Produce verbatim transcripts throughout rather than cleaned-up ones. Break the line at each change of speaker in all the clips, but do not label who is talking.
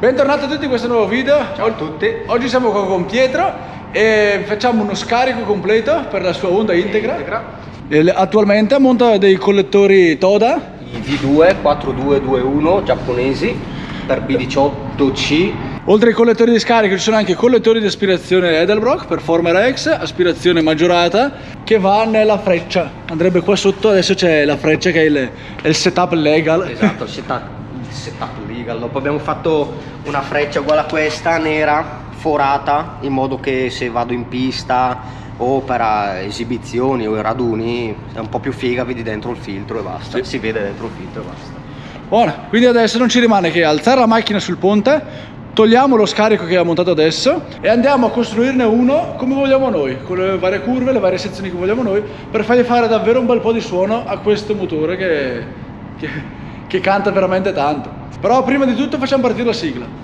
Bentornati a tutti in questo nuovo video.
Ciao a tutti.
Oggi siamo qua con Pietro e facciamo uno scarico completo per la sua Honda Integra. Integra. Attualmente monta dei collettori Toda.
I V due quattro due due uno giapponesi per B diciotto C.
Oltre ai collettori di scarico ci sono anche collettori di aspirazione Edelbrock per Former X, aspirazione maggiorata, che va nella freccia. Andrebbe qua sotto, adesso c'è la freccia che è il, è il setup legal.
Esatto, il setup, il setup legal. Dopo abbiamo fatto una freccia uguale a questa, nera, forata, in modo che se vado in pista o per esibizioni o raduni è un po' più figa, vedi dentro il filtro e basta. Sì. Si vede dentro il filtro e basta.
Buona, quindi adesso non ci rimane che alzare la macchina sul ponte, togliamo lo scarico che abbiamo montato adesso e andiamo a costruirne uno come vogliamo noi, con le varie curve, le varie sezioni che vogliamo noi, per fargli fare davvero un bel po' di suono a questo motore che, che, che canta veramente tanto. Però prima di tutto facciamo partire la sigla.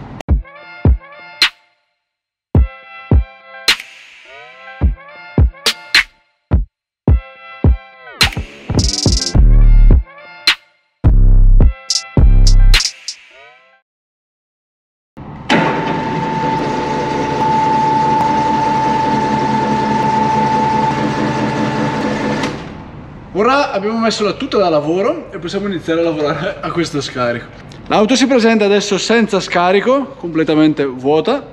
Ora abbiamo messo la tuta da lavoro e possiamo iniziare a lavorare a questo scarico. L'auto si presenta adesso senza scarico, completamente vuota,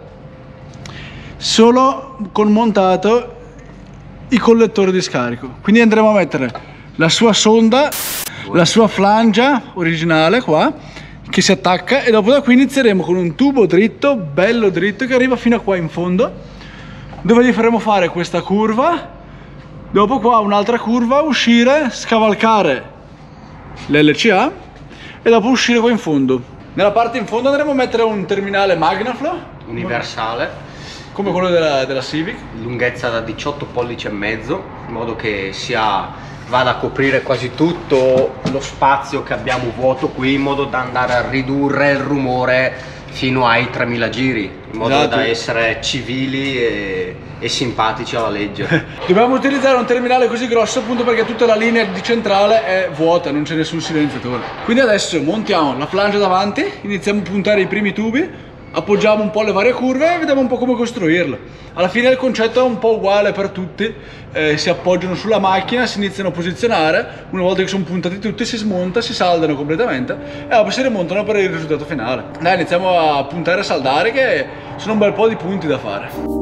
solo con montato i collettori di scarico. Quindi andremo a mettere la sua sonda, la sua flangia originale qua, che si attacca, e dopo da qui inizieremo con un tubo dritto, bello dritto, che arriva fino a qua in fondo, dove gli faremo fare questa curva. Dopo qua un'altra curva, uscire, scavalcare l'L C A e dopo uscire qua in fondo. Nella parte in fondo andremo a mettere un terminale Magnaflow
Universale,
come quello della, della Civic,
lunghezza da diciotto pollici e mezzo, in modo che sia, vada a coprire quasi tutto lo spazio che abbiamo vuoto qui, in modo da andare a ridurre il rumore fino ai tremila giri, in modo esatto. da essere civili e, e simpatici alla legge.
Dobbiamo utilizzare un terminale così grosso appunto perché tutta la linea di centrale è vuota, non c'è nessun silenziatore. Quindi adesso montiamo la flangia davanti, iniziamo a puntare i primi tubi, appoggiamo un po' le varie curve e vediamo un po' come costruirle. Alla fine il concetto è un po' uguale per tutti, eh, si appoggiano sulla macchina, si iniziano a posizionare, una volta che sono puntati tutti si smonta, si saldano completamente e dopo si rimontano per il risultato finale. Dai, iniziamo a puntare e a saldare, che sono un bel po' di punti da fare.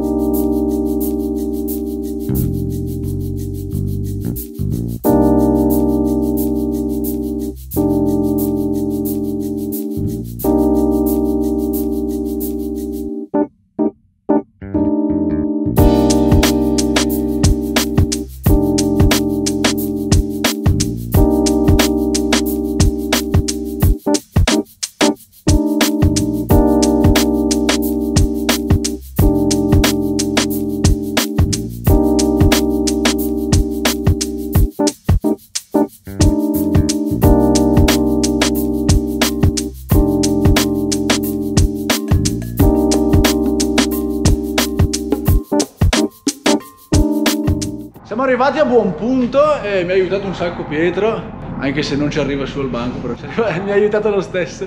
Siamo arrivati a buon punto e mi ha aiutato un sacco Pietro, anche se non ci arriva su al banco, però mi ha aiutato lo stesso.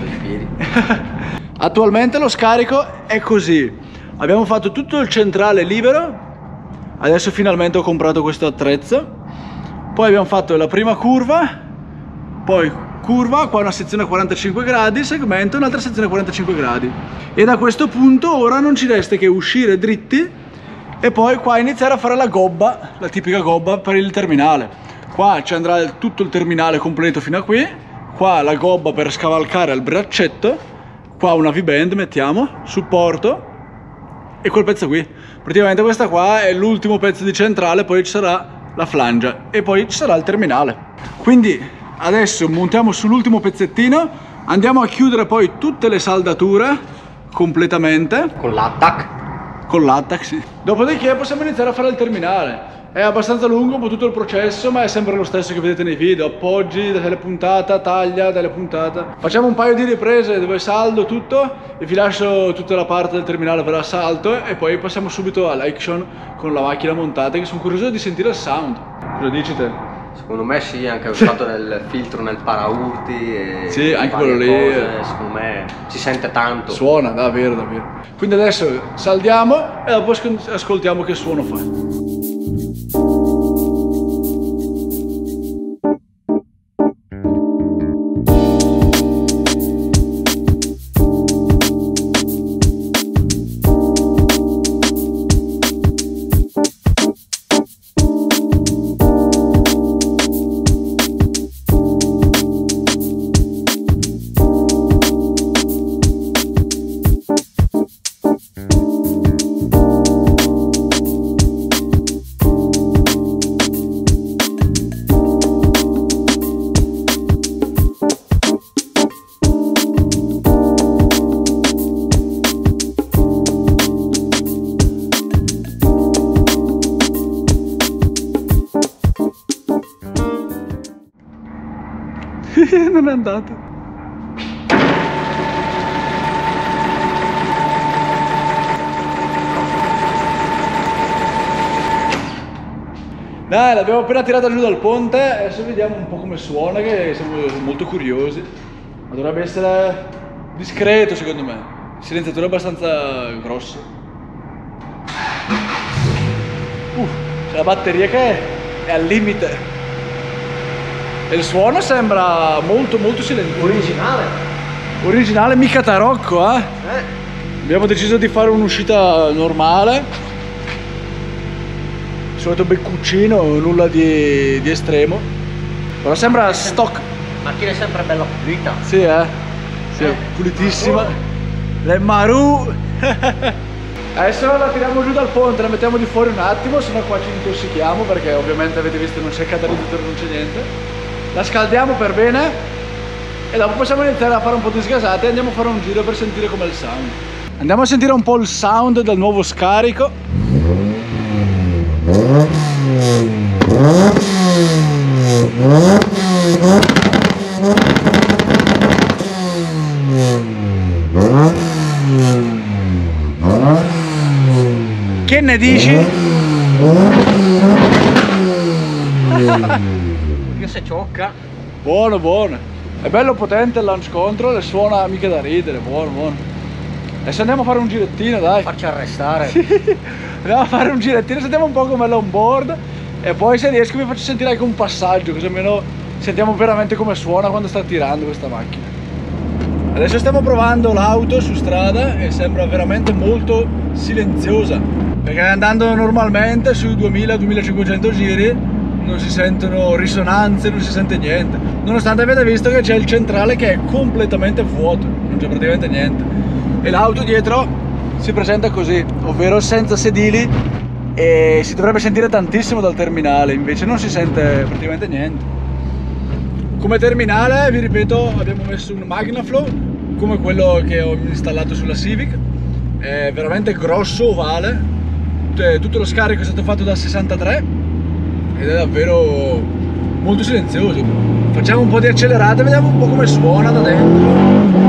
Attualmente lo scarico è così: abbiamo fatto tutto il centrale libero, adesso finalmente ho comprato questo attrezzo, poi abbiamo fatto la prima curva, poi curva, qua una sezione a quarantacinque gradi, segmento, un'altra sezione a quarantacinque gradi, e da questo punto ora non ci resta che uscire dritti e poi qua iniziare a fare la gobba, la tipica gobba per il terminale. Qua ci andrà il, tutto il terminale completo fino a qui, qua la gobba per scavalcare al braccetto, qua una V-band mettiamo, supporto e quel pezzo qui. Praticamente questa qua è l'ultimo pezzo di centrale, poi ci sarà la flangia e poi ci sarà il terminale. Quindi adesso montiamo sull'ultimo pezzettino, andiamo a chiudere poi tutte le saldature completamente
con l'attack.
Con l'attack, sì. Dopodiché possiamo iniziare a fare il terminale. È abbastanza lungo un po' tutto il processo, ma è sempre lo stesso che vedete nei video: appoggi, delle puntate, taglia, delle puntate. Facciamo un paio di riprese dove saldo tutto e vi lascio tutta la parte del terminale per assalto e poi passiamo subito all'action con la macchina montata, che sono curioso di sentire il sound. Cosa dici te?
Secondo me sì, anche il fatto del filtro nel paraurti e
sì, anche
varie
quello lì.
cose, secondo me si sente tanto.
Suona, davvero, davvero. Quindi adesso saldiamo e dopo ascoltiamo che suono fa. Non è andato. Dai, l'abbiamo appena tirata giù dal ponte, adesso vediamo un po' come suona, che siamo molto curiosi. Ma dovrebbe essere discreto secondo me. Il silenziatore è abbastanza grosso. Uh, c'è la batteria che è al limite. E il suono sembra molto molto silenzioso.
Originale.
Originale, mica tarocco, eh?
Eh.
Abbiamo deciso di fare un'uscita normale. Il solito beccuccino, nulla di, di estremo. Però sembra stock.
La macchina è sempre bella pulita.
Sì, eh? Sì,
Eh.
pulitissima. Le Maru. Adesso la tiriamo giù dal ponte, la mettiamo di fuori un attimo, sennò qua ci intossichiamo, perché ovviamente avete visto non c'è catalizzatore, non c'è niente. La scaldiamo per bene e dopo possiamo iniziare a fare un po' di sgasate e andiamo a fare un giro per sentire com'è il sound. Andiamo a sentire un po' il sound del nuovo scarico. Che ne dici?
Che se ciocca.
Buono, buono. È bello potente il launch control e suona mica da ridere, buono, buono. Adesso andiamo a fare un girettino, dai.
Farci arrestare.
Sì. Andiamo a fare un girettino, sentiamo un po' com'è l'onboard e poi se riesco vi faccio sentire anche un passaggio, così almeno sentiamo veramente come suona quando sta tirando questa macchina. Adesso stiamo provando l'auto su strada e sembra veramente molto silenziosa, perché andando normalmente sui duemila duemilacinquecento giri non si sentono risonanze, non si sente niente, nonostante avete visto che c'è il centrale che è completamente vuoto, non c'è praticamente niente, e l'auto dietro si presenta così, ovvero senza sedili, e si dovrebbe sentire tantissimo dal terminale, invece non si sente praticamente niente. Come terminale, vi ripeto, abbiamo messo un Magnaflow come quello che ho installato sulla Civic, è veramente grosso, ovale, tutto lo scarico è stato fatto da sessantatré ed è davvero molto silenzioso. Facciamo un po' di accelerate e vediamo un po' come suona da dentro.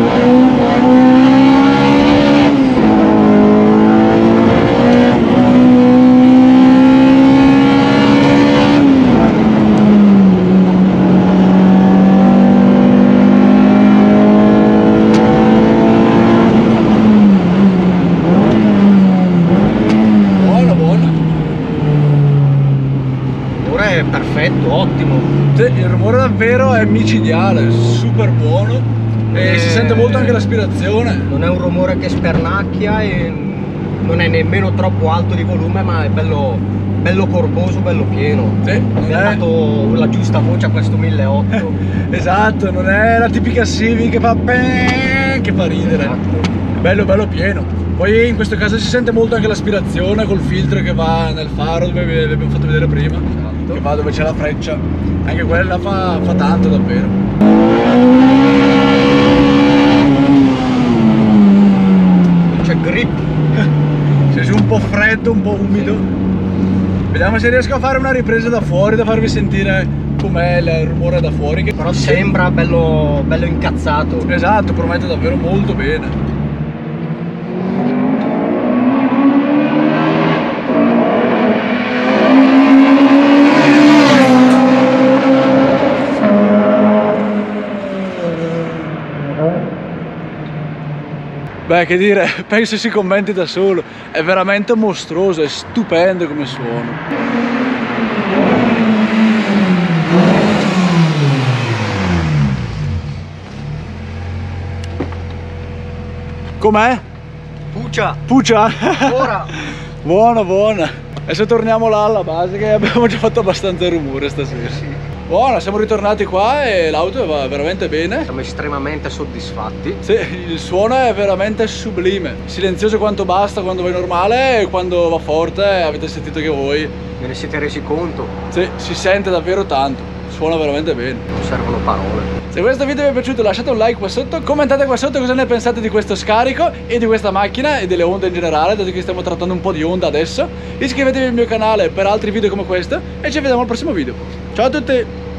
Perfetto, ottimo.
Sì, il rumore davvero è micidiale, super buono e
Eh,
si sente molto anche l'aspirazione.
Non è un rumore che spernacchia e non è nemmeno troppo alto di volume, ma è bello, bello corposo, bello pieno.
Sì, non
Mi ha
è...
dato la giusta voce a questo milleottocento.
Esatto, non è la tipica Civic che fa beh, che fa ridere.
Esatto.
È bello, bello pieno. Poi in questo caso si sente molto anche l'aspirazione col filtro che va nel faro dove vi abbiamo fatto vedere prima.
Esatto.
Che va dove c'è la freccia. Anche quella fa, fa tanto davvero.
C'è grip.
C'è giù un po' freddo, un po' umido. Vediamo se riesco a fare una ripresa da fuori, da farvi sentire com'è il rumore da fuori. Che
Però sembra bello, bello incazzato.
Esatto, promette davvero molto bene. Beh, che dire, penso si commenti da solo. È veramente mostruoso, è stupendo come suono. Com'è?
Puccia!
Puccia?
Ora!
Buona, buona. Adesso torniamo là alla base che abbiamo già fatto abbastanza rumore stasera.
Sì.
Buona, siamo ritornati qua e l'auto va veramente bene.
Siamo estremamente soddisfatti.
Sì, il suono è veramente sublime. Silenzioso quanto basta quando va normale e quando va forte avete sentito che voi.
Ve ne siete resi conto?
Sì, si sente davvero tanto. Suona veramente bene.
Non servono parole.
Se questo video vi è piaciuto lasciate un like qua sotto, commentate qua sotto cosa ne pensate di questo scarico e di questa macchina e delle onde in generale, dato che stiamo trattando un po' di onda adesso. Iscrivetevi al mio canale per altri video come questo e ci vediamo al prossimo video. Ciao a tutti!